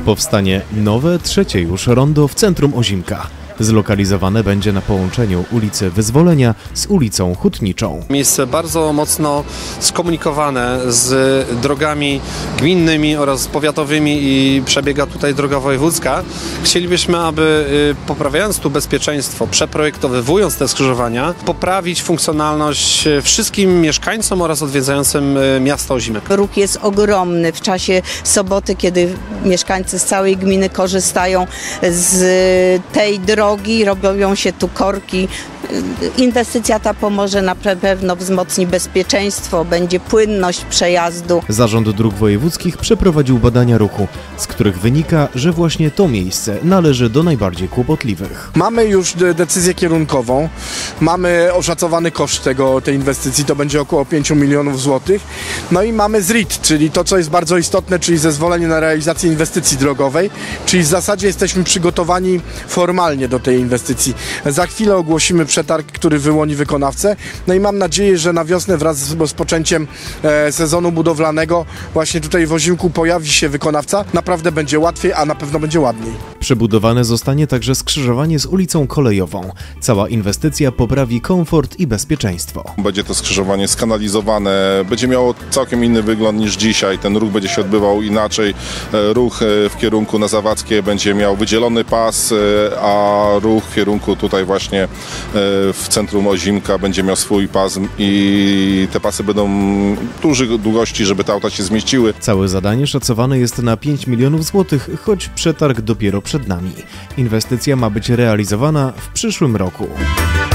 Powstanie nowe, trzecie już rondo w centrum Ozimka. Zlokalizowane będzie na połączeniu ulicy Wyzwolenia z ulicą Hutniczą. Miejsce bardzo mocno skomunikowane z drogami gminnymi oraz powiatowymi i przebiega tutaj droga wojewódzka. Chcielibyśmy, aby poprawiając tu bezpieczeństwo, przeprojektowywując te skrzyżowania, poprawić funkcjonalność wszystkim mieszkańcom oraz odwiedzającym miasto Ozimek. Ruch jest ogromny w czasie soboty, kiedy mieszkańcy z całej gminy korzystają z tej drogi, robią się tu korki. Inwestycja ta pomoże, na pewno wzmocni bezpieczeństwo, będzie płynność przejazdu. Zarząd Dróg Wojewódzkich przeprowadził badania ruchu, z których wynika, że właśnie to miejsce należy do najbardziej kłopotliwych. Mamy już decyzję kierunkową, mamy oszacowany koszt tej inwestycji, to będzie około 5 milionów złotych. No i mamy ZRID, czyli to, co jest bardzo istotne, czyli zezwolenie na realizację inwestycji drogowej, czyli w zasadzie jesteśmy przygotowani formalnie do tej inwestycji. Za chwilę ogłosimy przetarg, który wyłoni wykonawcę. No i mam nadzieję, że na wiosnę wraz z rozpoczęciem sezonu budowlanego właśnie tutaj w Ozimku pojawi się wykonawca. Naprawdę będzie łatwiej, a na pewno będzie ładniej. Przebudowane zostanie także skrzyżowanie z ulicą Kolejową. Cała inwestycja poprawi komfort i bezpieczeństwo. Będzie to skrzyżowanie skanalizowane, będzie miało całkiem inny wygląd niż dzisiaj. Ten ruch będzie się odbywał inaczej. Ruch w kierunku na Zawadzkie będzie miał wydzielony pas, a ruch w kierunku tutaj właśnie w centrum Ozimka będzie miał swój pas i te pasy będą dużych długości, żeby te auta się zmieściły. Całe zadanie szacowane jest na 5 milionów złotych, choć przetarg dopiero przed nami. Inwestycja ma być realizowana w przyszłym roku.